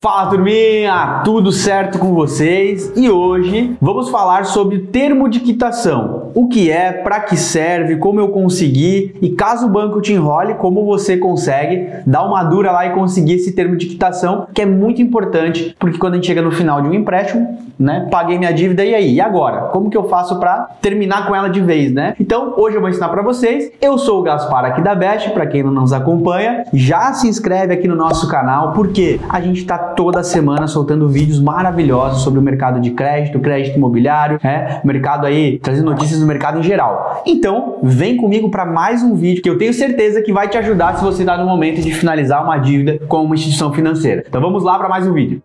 Fala turminha, tudo certo com vocês? E hoje vamos falar sobre termo de quitação. O que é, para que serve, como eu consegui e caso o banco te enrole, como você consegue dar uma dura lá e conseguir esse termo de quitação, que é muito importante, porque quando a gente chega no final de um empréstimo, né, paguei minha dívida e aí? E agora? Como que eu faço para terminar com ela de vez, né? Então, hoje eu vou ensinar para vocês. Eu sou o Gaspar aqui da Best, para quem não nos acompanha, já se inscreve aqui no nosso canal, porque a gente está toda semana soltando vídeos maravilhosos sobre o mercado de crédito, crédito imobiliário, mercado aí, trazendo notícias do mercado em geral. Então, vem comigo para mais um vídeo que eu tenho certeza que vai te ajudar se você está no momento de finalizar uma dívida com uma instituição financeira. Então vamos lá para mais um vídeo.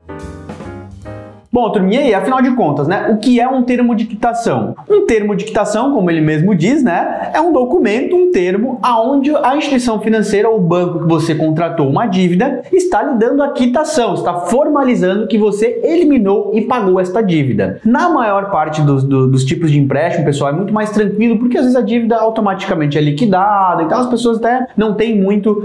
Bom, turminha, e afinal de contas, né, o que é um termo de quitação? Um termo de quitação, como ele mesmo diz, né, é um documento, um termo, aonde a instituição financeira ou o banco que você contratou uma dívida está lhe dando a quitação, está formalizando que você eliminou e pagou esta dívida. Na maior parte dos tipos de empréstimo, pessoal, é muito mais tranquilo, porque às vezes a dívida automaticamente é liquidada, então as pessoas até não têm muito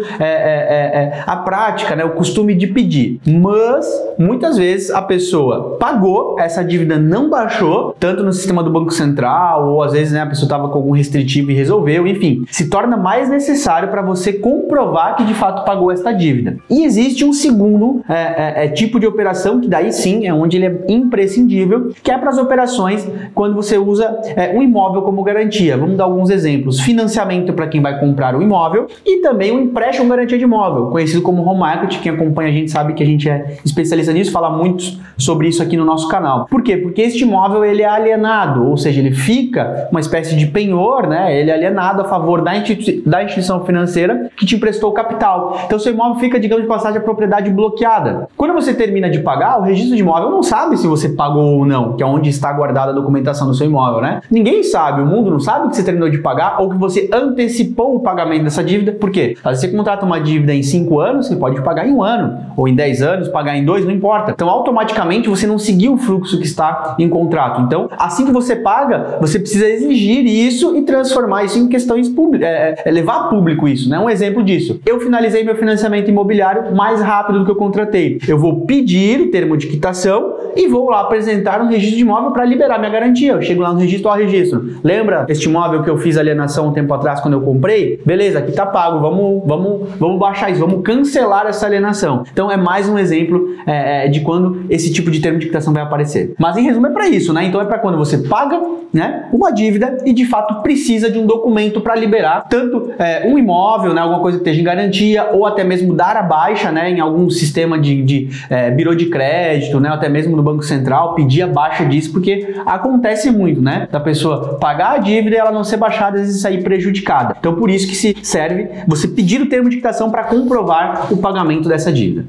a prática, né, o costume de pedir. Mas, muitas vezes, a pessoa pagou, essa dívida não baixou, tanto no sistema do Banco Central, ou às vezes, né, a pessoa estava com algum restritivo e resolveu, enfim, se torna mais necessário para você comprovar que de fato pagou esta dívida. E existe um segundo tipo de operação, que daí sim é onde ele é imprescindível, que é para as operações quando você usa um imóvel como garantia. Vamos dar alguns exemplos: financiamento para quem vai comprar o imóvel e também o empréstimo garantia de imóvel, conhecido como home equity. Quem acompanha a gente sabe que a gente é especialista nisso, fala muito sobre isso aqui no nosso canal. Por quê? Porque este imóvel ele é alienado, ou seja, ele fica uma espécie de penhor, né? Ele é alienado a favor da instituição financeira que te emprestou o capital. Então, seu imóvel fica, digamos de passagem, a propriedade bloqueada. Quando você termina de pagar, o registro de imóvel não sabe se você pagou ou não, que é onde está guardada a documentação do seu imóvel, né? Ninguém sabe, o mundo não sabe que você terminou de pagar ou que você antecipou o pagamento dessa dívida. Por quê? Às vezes você contrata uma dívida em 5 anos, você pode pagar em 1 ano, ou em 10 anos, pagar em 2, não importa. Então, automaticamente, você não seguir o fluxo que está em contrato. Então, assim que você paga, você precisa exigir isso e transformar isso em questões públicas, levar a público isso, né? Um exemplo disso: eu finalizei meu financiamento imobiliário mais rápido do que eu contratei. Eu vou pedir o termo de quitação e vou lá apresentar um registro de imóvel para liberar minha garantia. Eu chego lá no registro, ó, registro. Lembra este imóvel que eu fiz alienação um tempo atrás quando eu comprei? Beleza, aqui tá pago. Vamos baixar isso, vamos cancelar essa alienação. Então, é mais um exemplo de quando esse tipo de termo de quitação vai aparecer. Mas em resumo é para isso, né? Então é para quando você paga, né, uma dívida e de fato precisa de um documento para liberar tanto um imóvel, né, alguma coisa que esteja em garantia, ou até mesmo dar a baixa, né, em algum sistema de birô de crédito, né, ou até mesmo no Banco Central, pedir a baixa disso, porque acontece muito, né, da pessoa pagar a dívida e ela não ser baixada, às vezes sair prejudicada. Então por isso que se serve você pedir o termo de quitação para comprovar o pagamento dessa dívida.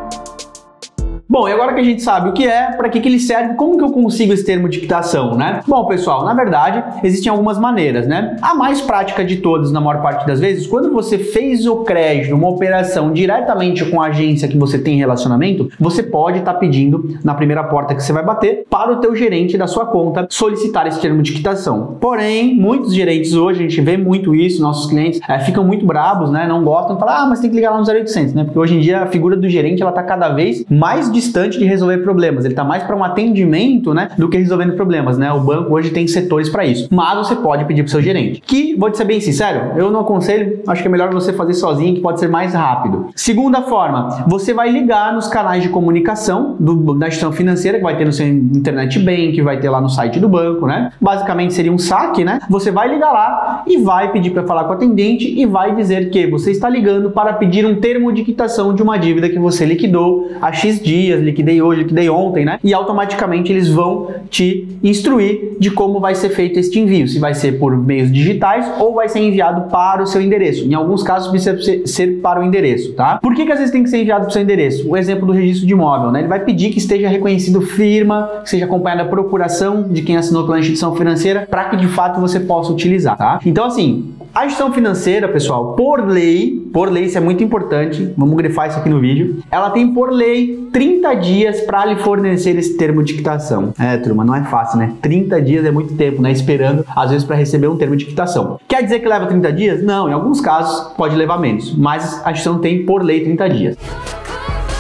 Bom, e agora que a gente sabe o que é, para que ele serve, como que eu consigo esse termo de quitação, né? Bom, pessoal, na verdade, existem algumas maneiras, né? A mais prática de todas, na maior parte das vezes, quando você fez o crédito, uma operação diretamente com a agência que você tem relacionamento, você pode estar pedindo na primeira porta que você vai bater para o teu gerente da sua conta solicitar esse termo de quitação. Porém, muitos gerentes hoje, a gente vê muito isso, nossos clientes ficam muito bravos, né? Não gostam, falam, mas tem que ligar lá no 0800, né? Porque hoje em dia a figura do gerente, ela tá cada vez mais distante de resolver problemas. Ele está mais para um atendimento, né, do que resolvendo problemas, né? O banco hoje tem setores para isso. Mas você pode pedir para o seu gerente. Que, vou te ser bem sincero, eu não aconselho, acho que é melhor você fazer sozinho, que pode ser mais rápido. Segunda forma, você vai ligar nos canais de comunicação da instituição financeira, que vai ter no seu internet bank, vai ter lá no site do banco, né? Basicamente seria um saque, né? Você vai ligar lá e vai pedir para falar com o atendente e vai dizer que você está ligando para pedir um termo de quitação de uma dívida que você liquidou há X dias, liquidei hoje, liquidei ontem, né? E automaticamente eles vão te instruir de como vai ser feito este envio, se vai ser por meios digitais ou vai ser enviado para o seu endereço. Em alguns casos precisa ser para o endereço, tá? Por que às vezes tem que ser enviado para o seu endereço? O exemplo do registro de imóvel, né? Ele vai pedir que esteja reconhecido firma, que seja acompanhada a procuração de quem assinou pela instituição financeira, para que de fato você possa utilizar, tá? Então, assim, a instituição financeira, pessoal, por lei, isso é muito importante, vamos grifar isso aqui no vídeo, ela tem por lei 30 dias para lhe fornecer esse termo de quitação. Turma, não é fácil, né? 30 dias é muito tempo, né? Esperando, às vezes, para receber um termo de quitação. Quer dizer que leva 30 dias? Não, em alguns casos pode levar menos, mas a instituição tem por lei 30 dias.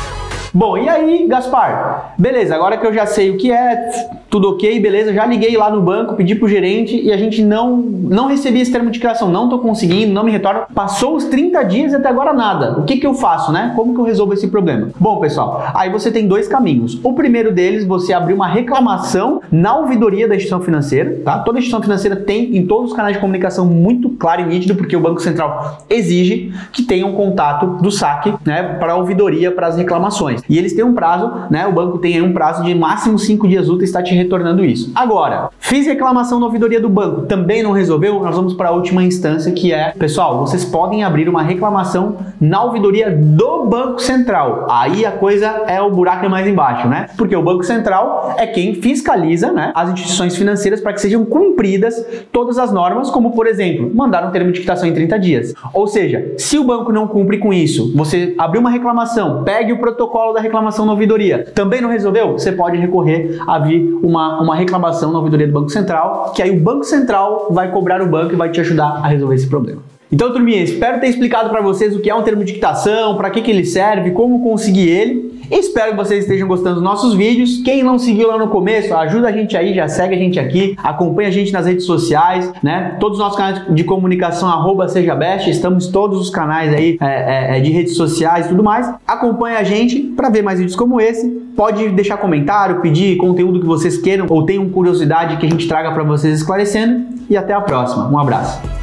Bom, e aí, Gaspar? Beleza, agora que eu já sei o que é, tudo ok, beleza, já liguei lá no banco, pedi pro gerente e a gente não recebi esse termo de criação, não tô conseguindo, não me retorna. Passou os 30 dias e até agora nada. O que que eu faço, né? Como que eu resolvo esse problema? Bom, pessoal, aí você tem dois caminhos. O primeiro deles, você abrir uma reclamação na ouvidoria da instituição financeira, tá? Toda instituição financeira tem em todos os canais de comunicação muito claro e nítido, porque o Banco Central exige que tenha um contato do saque, né, para a ouvidoria, para as reclamações. E eles têm um prazo, né? O banco tem aí um prazo de máximo 5 dias úteis está te retornando isso. Agora, fiz reclamação na ouvidoria do banco, também não resolveu? Nós vamos para a última instância, que é, pessoal, vocês podem abrir uma reclamação na ouvidoria do Banco Central. Aí a coisa é o buraco é mais embaixo, né? Porque o Banco Central é quem fiscaliza, né, as instituições financeiras para que sejam cumpridas todas as normas, como, por exemplo, mandar um termo de quitação em 30 dias. Ou seja, se o banco não cumpre com isso, você abriu uma reclamação, pegue o protocolo da reclamação na ouvidoria, também não resolveu? Você pode recorrer a vir uma reclamação na ouvidoria do Banco Central, que aí o Banco Central vai cobrar o banco e vai te ajudar a resolver esse problema. Então, turminha, espero ter explicado para vocês o que é um termo de quitação, para que ele serve, como conseguir ele. Espero que vocês estejam gostando dos nossos vídeos. Quem não seguiu lá no começo, ajuda a gente aí, já segue a gente aqui, acompanha a gente nas redes sociais, né? Todos os nossos canais de comunicação, @SejaBest, estamos em todos os canais aí de redes sociais e tudo mais. Acompanha a gente para ver mais vídeos como esse. Pode deixar comentário, pedir conteúdo que vocês queiram ou tenham curiosidade que a gente traga para vocês esclarecendo. E até a próxima. Um abraço.